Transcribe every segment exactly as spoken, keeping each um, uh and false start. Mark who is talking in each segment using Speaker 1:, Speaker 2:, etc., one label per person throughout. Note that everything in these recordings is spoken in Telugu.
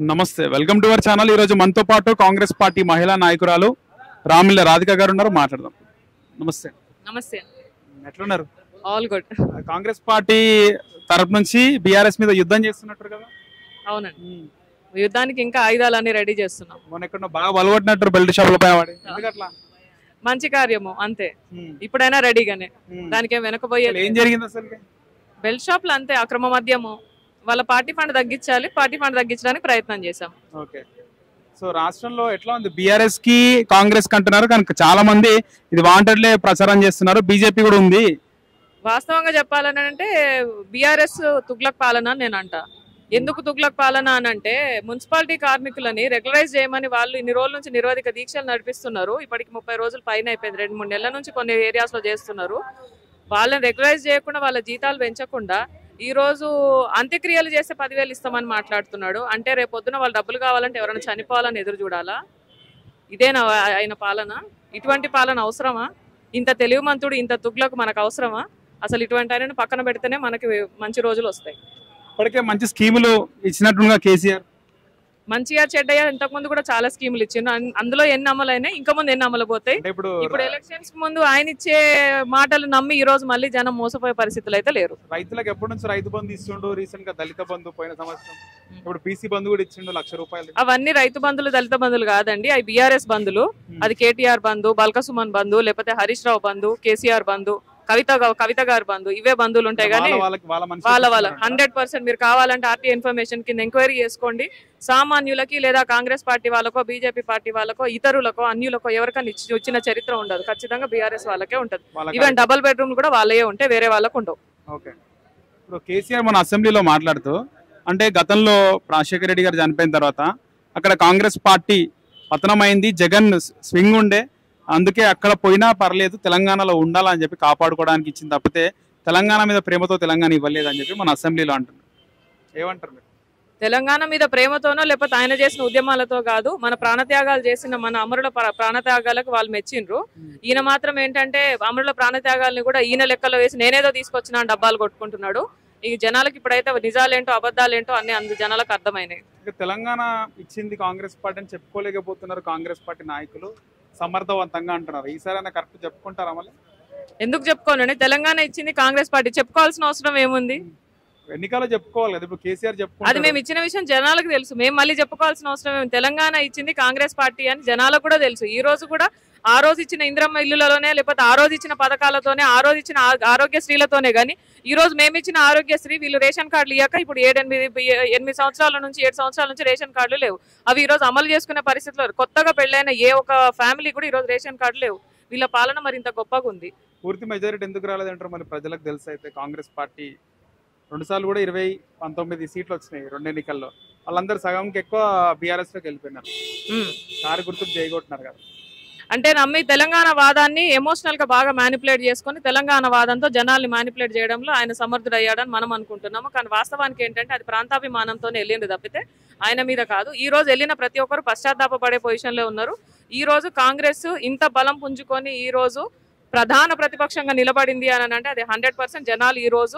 Speaker 1: నమస్తే, వెల్కమ్ టు అవర్ ఛానల్. ఈ రోజు మనతో పాటు కాంగ్రెస్ పార్టీ మహిళా నాయకురాలు రామిల్ల రాధిక గారు ఉన్నారు, మాట్లాడదాం. నమస్తే.
Speaker 2: నమస్తే.
Speaker 1: ఎట్లున్నారు?
Speaker 2: All good.
Speaker 1: కాంగ్రెస్ పార్టీ తరపు నుంచి బీఆర్ఎస్ మీద యుద్ధం చేస్తున్నట్టు కదా?
Speaker 2: అవునండి, యుద్ధానికి ఇంకా ఆయుధాలన్నీ రెడీ చేస్తున్నాం.
Speaker 1: మొన్న ఎక్కడ బాగా బలపడినట్టు బెల్ట్ షాపుల పై వాడి, ఎందుకట్లా?
Speaker 2: మంచి కార్యము అంతే, ఇప్పుడైనా రెడీగానే, దానికి ఏం వెనకపోయేది.
Speaker 1: ఏం జరిగింది అసలు?
Speaker 2: బెల్ట్ షాప్లు అంతే, అక్రమ మద్యము, వాళ్ళ పార్టీ ఫండ్ తగ్గించాలి, పార్టీ ఫండ్ తగ్గించడానికి ప్రయత్నం చేశాం.
Speaker 1: ఓకే, సో రాష్ట్రంలో ఎట్లా ఉంది? బీఆర్ఎస్ కి కాంగ్రెస్ కి అంటున్నారు, కనుక చాలా మంది ఇది వాంటెడ్లే ప్రచారం చేస్తున్నారు. బీజేపీ కూడా ఉంది.
Speaker 2: వాస్తవంగా చెప్పాలని అంటే బీఆర్ఎస్ తుగ్లక్ పాలన అని నేను అంట. ఎందుకు తుగ్లక్ పాలన అని అంటే, మున్సిపాలిటీ కార్మికులని రెగ్యులరైజ్ చేయమని వాళ్ళు ఇన్ని రోజుల నుంచి నిరోధిక దీక్షలు నడిపిస్తున్నారు. ఇప్పటికి ముప్పై రోజులు పైన అయిపోయింది, రెండు మూడు నెలల నుంచి కొన్ని ఏరియాస్ లో చేస్తున్నారు. వాళ్ళని రెగ్యులరైజ్ చేయకుండా, వాళ్ళ జీతాలు పెంచకుండా ఈ రోజు అంత్యక్రియలు చేస్తే పదివేలు ఇస్తామని మాట్లాడుతున్నాడు. అంటే రేపు పొద్దున వాళ్ళు డబ్బులు కావాలంటే ఎవరైనా చనిపోవాలని ఎదురు చూడాలా? ఇదేనా ఆయన పాలన? ఇటువంటి పాలన అవసరమా? ఇంత తెలివిమంతుడు, ఇంత తుగ్లకు మనకు అవసరమా? అసలు ఇటువంటి ఆయన పక్కన పెడితేనే మనకి మంచి రోజులు వస్తాయి.
Speaker 1: ఇప్పటికే మంచి స్కీములు ఇచ్చినట్టుగా కేసీఆర్.
Speaker 2: మంచిగా చెడ్డయ్యా ఇంతకుముందు కూడా చాలా స్కీములు ఇచ్చిండు. అందులో ఎన్ని అమలైనాయి, ఇంకా ముందు ఎన్ని అమలు పోతాయి?
Speaker 1: ఇప్పుడు
Speaker 2: ఇప్పుడు ఎలక్షన్స్ కు ముందు ఆయన ఇచ్చే మాటలు నమ్మి ఈ రోజు మళ్ళీ జనం మోసపోయే పరిస్థితులు అయితే లేరు.
Speaker 1: రైతులకు ఎప్పటి నుంచి రైతు బంధు ఇస్తుండు, రీసెంట్ గా దళిత బంధు పోయిన సంవత్సరం, ఇప్పుడు బీసీ బంధు కూడా ఇచ్చిండు లక్ష రూపాయలు.
Speaker 2: అవన్నీ రైతు బంధులు, దళిత బంధులు కాదండి, అవి బీఆర్ఎస్ బంధులు. అది కేటీఆర్ బంధు, బల్క సుమన్ బంధు, లేకపోతే హరీష్ రావు బంధు, కేసీఆర్ బంధు, కవిత కవిత గారి బంధు, ఇవే బంధువులు ఉంటాయి. కానీ వాళ్ళ వాళ్ళ హండ్రెడ్ పర్సెంట్ మీరు కావాలంటే ఆర్టీ ఇన్ఫర్మేషన్ కింద ఎంక్వైరీ చేసుకోండి. సామాన్యులకి లేదా కాంగ్రెస్ పార్టీ వాళ్ళకో, బీజేపీ పార్టీ వాళ్ళకో, ఇతరులకో, అన్యులకో ఎవరికైనా ఇచ్చిన చరిత్ర ఉండదు. ఖచ్చితంగా బీఆర్ఎస్ వాళ్ళకే ఉంటది. ఈవెన్ డబుల్ బెడ్రూమ్ కూడా వాళ్ళే ఉంటే వేరే వాళ్ళకు ఉండవు.
Speaker 1: ఓకే, ఇప్పుడు కేసీఆర్ మన అసెంబ్లీలో మాట్లాడుతూ, అంటే గతంలో రాజశేఖర రెడ్డి గారు చనిపోయిన తర్వాత అక్కడ కాంగ్రెస్ పార్టీ పతనమైంది, జగన్ స్వింగ్ ఉండే, అందుకే అక్కడ పోయినా పర్లేదు తెలంగాణలో ఉండాలని చెప్పి కాపాడుకోవడానికి ఇచ్చింది తప్పితే తెలంగాణ మీద ప్రేమతో తెలంగాణ ఇవ్వలేదు అని చెప్పి మన అసెంబ్లీలో అంటున్నారు. ఏమంటారు మీరు?
Speaker 2: తెలంగాణ మీద ప్రేమతోనో లేకపోతే ఆయన చేసిన ఉద్యమాలతో కాదు, మన ప్రాణత్యాగాలు చేసిన మన అమరుల ప్రాణత్యాగాలకు వాళ్ళు మెచ్చిండ్రు. ఈయన మాత్రం ఏంటంటే అమరుల ప్రాణత్యాగాలని కూడా ఈయన లెక్కలో వేసి నేనేదో తీసుకొచ్చిన డబ్బాలు కొట్టుకుంటున్నాడు. ఈ జనాలకు ఇప్పుడైతే నిజాలేంటో అబద్ధాలేంటో అన్ని అందు జనాలకు అర్థమైనాయి.
Speaker 1: తెలంగాణ ఇచ్చింది కాంగ్రెస్ పార్టీ అని చెప్పుకోలేకపోతున్నారు కాంగ్రెస్ పార్టీ నాయకులు, సమర్థవంతంగా అంటున్నారు. ఈసారి కరెక్ట్ చెప్పుకుంటారా? మళ్ళీ
Speaker 2: ఎందుకు చెప్పుకోనండి? తెలంగాణ ఇచ్చింది కాంగ్రెస్ పార్టీ, చెప్పుకోవాల్సిన అవసరం ఏముంది?
Speaker 1: ఎన్నికల్లో చెప్పుకోవాలి కదా. ఇప్పుడు కేసీఆర్ చెప్పుకో,
Speaker 2: అది మేము ఇచ్చిన విషయం జనాలకు తెలుసు, మేము మళ్ళీ చెప్పుకోవాల్సిన అవసరం ఏమి? తెలంగాణ ఇచ్చింది కాంగ్రెస్ పార్టీ అని జనాలకు కూడా తెలుసు. ఈ రోజు కూడా ఆ రోజు ఇచ్చిన ఇంద్రమ్మ ఇల్లులలోనే, లేకపోతే ఆ రోజు ఇచ్చిన పథకాలతోనే, ఆ రోజు ఇచ్చిన ఆరోగ్యశ్రీలతోనే కానీ ఈ రోజు మేము ఇచ్చిన ఆరోగ్యశ్రీ వీళ్ళు రేషన్ కార్డులు ఇయ్యాక ఇప్పుడు ఏడెనిమిది ఎనిమిది సంవత్సరాల నుంచి ఏడు సంవత్సరాల నుంచి రేషన్ కార్డులు లేవు. అవి ఈ రోజు అమలు చేసుకునే పరిస్థితిలో కొత్తగా పెళ్ళైన ఏ ఒక ఫ్యామిలీ కూడా ఈ రోజు రేషన్ కార్డు లేవు. వీళ్ళ పాలన మరింత గొప్పగా ఉంది.
Speaker 1: పూర్తి మెజారిటీ ఎందుకు రాలేదంటారు? మరి ప్రజలకు తెలుసు. అయితే కాంగ్రెస్ పార్టీ రెండు సార్లు కూడా ఇరవై పంతొమ్మిది సీట్లు వచ్చినాయి రెండు ఎన్నికల్లో, వాళ్ళందరూ సగంకి ఎక్కువ బీఆర్ఎస్ లోకి వెళ్ళిపోయినారు. కారు గుర్తుకు జయగొట్టినారు కదా.
Speaker 2: అంటే నమ్మి తెలంగాణ వాదాన్ని ఎమోషనల్ గా బాగా మ్యానిపులేట్ చేసుకుని తెలంగాణ వాదంతో జనాల్ని మ్యానిపులేట్ చేయడంలో ఆయన సమర్థుడయ్యాడని మనం అనుకుంటున్నాము. కానీ వాస్తవానికి ఏంటంటే అది ప్రాంతాభిమానంతోనే వెళ్ళింది తప్పితే ఆయన మీద కాదు. ఈ రోజు వెళ్ళిన ప్రతి ఒక్కరు పశ్చాత్తాపపడే పొజిషన్ లో ఉన్నారు. ఈ రోజు కాంగ్రెస్ ఇంత బలం పుంజుకొని ఈ రోజు ప్రధాన ప్రతిపక్షంగా నిలబడింది అని అంటే అది హండ్రెడ్ పర్సెంట్ జనాలు ఈ రోజు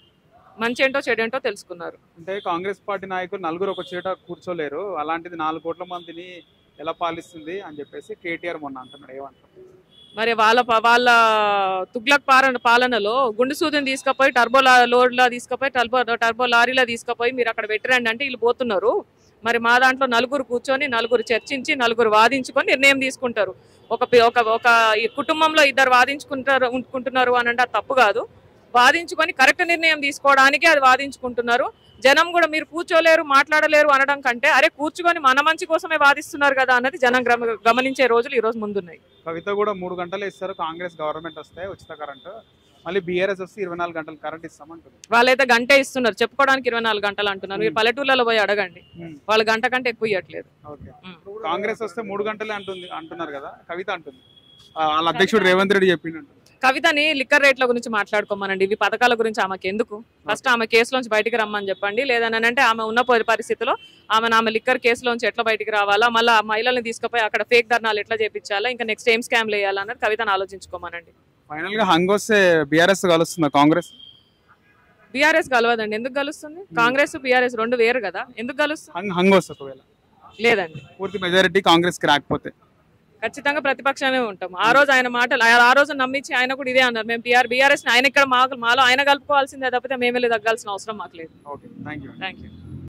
Speaker 2: మంచేంటో చెడేంటో తెలుసుకున్నారు.
Speaker 1: అంటే కాంగ్రెస్ పార్టీ నాయకులు నలుగురు ఒక చోట కూర్చోలేరు, అలాంటిది నాలుగు కోట్ల మందిని ఎలా పాలిస్తుంది అని చెప్పేసి కేటీఆర్ మొన్న అంటున్నాడు. ఏమంటారు
Speaker 2: మరి? వాళ్ళ వాళ్ళ తుగ్లక్ పాలన పాలనలో గుండు సూదిని తీసుకుపోయి టర్బో లోడ్లా తీసుకుపోయి టర్బో టర్బో లారీలా తీసుకుపోయి మీరు అక్కడ పెట్టరండి అంటే వీళ్ళు పోతున్నారు. మరి మా దాంట్లో నలుగురు కూర్చొని, నలుగురు చర్చించి, నలుగురు వాదించుకొని నిర్ణయం తీసుకుంటారు. ఒక ఒక కుటుంబంలో ఇద్దరు వాదించుకుంటారు ఉంటున్నారు అని అంటే అది తప్పు కాదు. వాదించుకొని కరెక్ట్ నిర్ణయం తీసుకోవడానికి అది వాదించుకుంటున్నారు. జనం కూడా మీరు కూర్చోలేరు, మాట్లాడలేరు అనడం కంటే అరే కూర్చుకొని మన మంచి కోసమే వాదిస్తున్నారు కదా అన్నది జనం గమనించే రోజులు ఈ రోజు ముందున్నాయి.
Speaker 1: కవిత కూడా మూడు గంటలు ఇస్తారు కాంగ్రెస్ గవర్నమెంట్ వస్తే ఉచిత కరెంట్, మళ్ళీ బీఆర్ఎస్ వస్తే ఇరవై నాలుగు గంటలు కరెంట్ ఇస్తామంటారు.
Speaker 2: వాళ్ళైతే గంటే ఇస్తున్నారు, చెప్పుకోవడానికి ఇరవై నాలుగు గంటలు అంటున్నారు. మీరు పల్లెటూర్లలో పోయి అడగండి, వాళ్ళు గంట కంటే ఎక్కువ ఇవ్వట్లేదు.
Speaker 1: కాంగ్రెస్ వస్తే మూడు గంటలే అంటుంది అంటున్నారు కదా కవిత అంటుంది. వాళ్ళ అధ్యక్షుడు రేవంత్ రెడ్డి చెప్పిండు.
Speaker 2: కవితని లిక్కర్ రేట్ల గురించి మాట్లాడుకోమనండి, ఇవి పథకాల గురించి ఆమెకి ఎందుకు? ఫస్ట్ ఆమె కేసులోంచి బయటికి రమ్మని చెప్పండి. లేదని అంటే ఆమె ఉన్న పరిస్థితిలో ఆమె ఆమె లిక్కర్ కేసులోంచి ఎట్లా బయటికి రావాలా, మళ్ళీ మహిళల్ని తీసుకుపోయి అక్కడ ఫేక్ ధర్నాలు ఎట్లా చేపించాలా, ఇంకా నెక్స్ట్ ఏం స్కామ్లు వేయాలన్నది కవితను ఆలోచించుకోమనండి.
Speaker 1: ఫైనల్ గా హంగ్ వస్తే బీఆర్ఎస్ కలుస్తుందా కాంగ్రెస్?
Speaker 2: బీఆర్ఎస్ కలవదండి. ఎందుకు కలుస్తుంది? కాంగ్రెస్ బీఆర్ఎస్ రెండు వేరు కదా, ఎందుకు కలుస్తుంది?
Speaker 1: హంగ్ హంగ్ వస్తుంది ఒకవేళ
Speaker 2: లేదండి,
Speaker 1: పూర్తి మెజారిటీ కాంగ్రెస్ కి రాకపోతే
Speaker 2: ఖచ్చితంగా ప్రతిపక్షానే ఉంటాం. ఆ రోజు ఆయన మాటలు ఆ- ఆ రోజు నమ్మించి ఆయన కూడా ఇదే అన్నారు, మేము బీఆర్ బీఆర్ఎస్ ఆయన ఇక్కడ మాకు మాలో ఆయన కలుపుకోవాల్సిందే తప్పితే మేమే తగ్గాల్సిన అవసరం మాకు లేదు.
Speaker 1: Okay, thank you.
Speaker 2: Thank you.